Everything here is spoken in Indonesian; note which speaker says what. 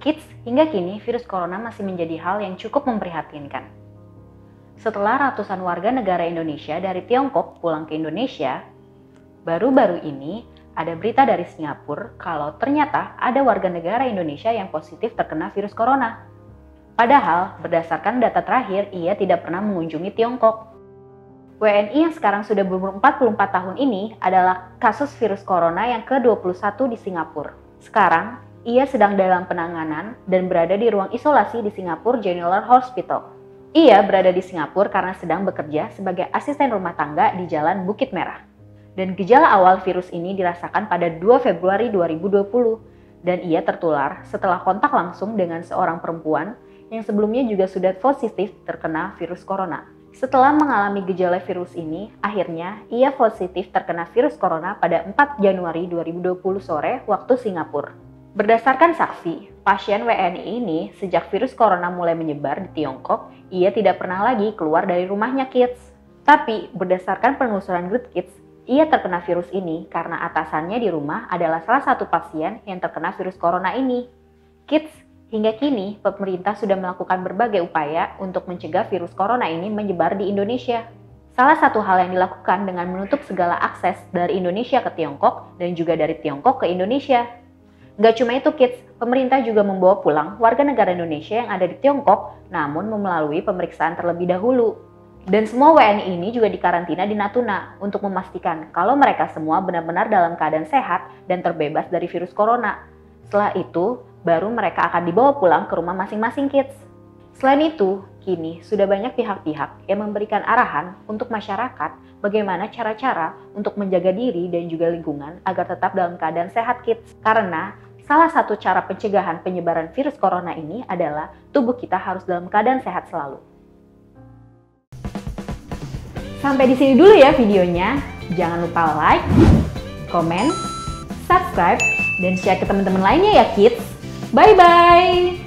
Speaker 1: Kids, hingga kini virus corona masih menjadi hal yang cukup memprihatinkan. Setelah ratusan warga negara Indonesia dari Tiongkok pulang ke Indonesia, baru-baru ini ada berita dari Singapura kalau ternyata ada warga negara Indonesia yang positif terkena virus corona. Padahal, berdasarkan data terakhir, ia tidak pernah mengunjungi Tiongkok. WNI yang sekarang sudah berumur 44 tahun ini adalah kasus virus corona yang ke-21 di Singapura. Sekarang, ia sedang dalam penanganan dan berada di ruang isolasi di Singapura General Hospital. Ia berada di Singapura karena sedang bekerja sebagai asisten rumah tangga di Jalan Bukit Merah. Dan gejala awal virus ini dirasakan pada 2 Februari 2020 dan ia tertular setelah kontak langsung dengan seorang perempuan yang sebelumnya juga sudah positif terkena virus corona. Setelah mengalami gejala virus ini, akhirnya ia positif terkena virus corona pada 4 Januari 2020 sore waktu Singapura. Berdasarkan saksi, pasien WNI ini sejak virus corona mulai menyebar di Tiongkok, ia tidak pernah lagi keluar dari rumahnya Kids. Tapi berdasarkan penelusuran Good Kids, ia terkena virus ini karena atasannya di rumah adalah salah satu pasien yang terkena virus corona ini. Kids, hingga kini pemerintah sudah melakukan berbagai upaya untuk mencegah virus corona ini menyebar di Indonesia. Salah satu hal yang dilakukan dengan menutup segala akses dari Indonesia ke Tiongkok dan juga dari Tiongkok ke Indonesia. Gak cuma itu Kids, pemerintah juga membawa pulang warga negara Indonesia yang ada di Tiongkok namun melalui pemeriksaan terlebih dahulu. Dan semua WNI ini juga dikarantina di Natuna untuk memastikan kalau mereka semua benar-benar dalam keadaan sehat dan terbebas dari virus corona. Setelah itu, baru mereka akan dibawa pulang ke rumah masing-masing Kids. Selain itu, kini sudah banyak pihak-pihak yang memberikan arahan untuk masyarakat bagaimana cara-cara untuk menjaga diri dan juga lingkungan agar tetap dalam keadaan sehat Kids. Karena salah satu cara pencegahan penyebaran virus corona ini adalah tubuh kita harus dalam keadaan sehat selalu. Sampai di sini dulu ya videonya. Jangan lupa like, komen, subscribe, dan share ke teman-teman lainnya ya Kids. Bye-bye!